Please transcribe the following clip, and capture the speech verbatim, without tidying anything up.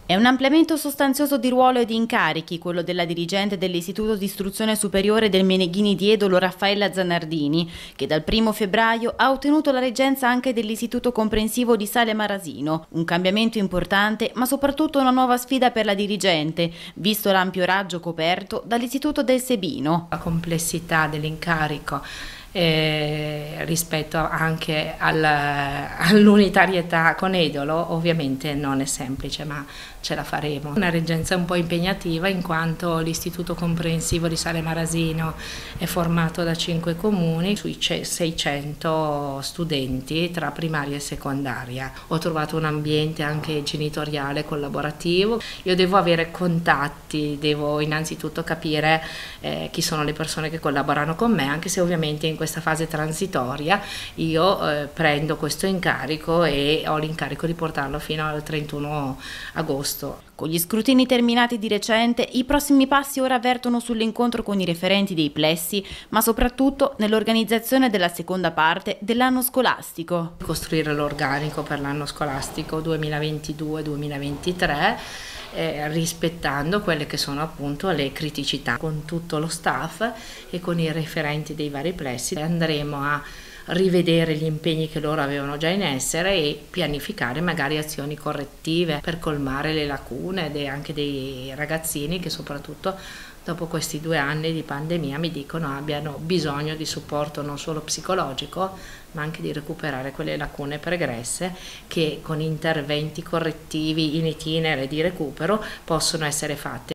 È un ampliamento sostanzioso di ruolo e di incarichi, quello della dirigente dell'Istituto di Istruzione Superiore del Meneghini di Edolo, Raffaella Zanardini, che dal primo febbraio ha ottenuto la reggenza anche dell'Istituto Comprensivo di Sale Marasino. Un cambiamento importante, ma soprattutto una nuova sfida per la dirigente, visto l'ampio raggio coperto dall'Istituto del Sebino. La complessità dell'incarico Eh, rispetto anche al, all'unitarietà con Edolo ovviamente non è semplice, ma ce la faremo. Una reggenza un po' impegnativa in quanto l'Istituto Comprensivo di Sale Marasino è formato da cinque comuni sui seicento studenti tra primaria e secondaria. Ho trovato un ambiente anche genitoriale collaborativo. Io devo avere contatti, devo innanzitutto capire eh, chi sono le persone che collaborano con me, anche se ovviamente in questa fase transitoria io eh, prendo questo incarico e ho l'incarico di portarlo fino al trentuno agosto. Con gli scrutini terminati di recente, i prossimi passi ora vertono sull'incontro con i referenti dei plessi, ma soprattutto nell'organizzazione della seconda parte dell'anno scolastico. Costruire l'organico per l'anno scolastico duemilaventidue duemilaventitré eh, rispettando quelle che sono appunto le criticità. Con tutto lo staff e con i referenti dei vari plessi andremo a rivedere gli impegni che loro avevano già in essere e pianificare magari azioni correttive per colmare le lacune e anche dei ragazzini che soprattutto dopo questi due anni di pandemia mi dicono abbiano bisogno di supporto non solo psicologico ma anche di recuperare quelle lacune pregresse che con interventi correttivi in itinere di recupero possono essere fatte.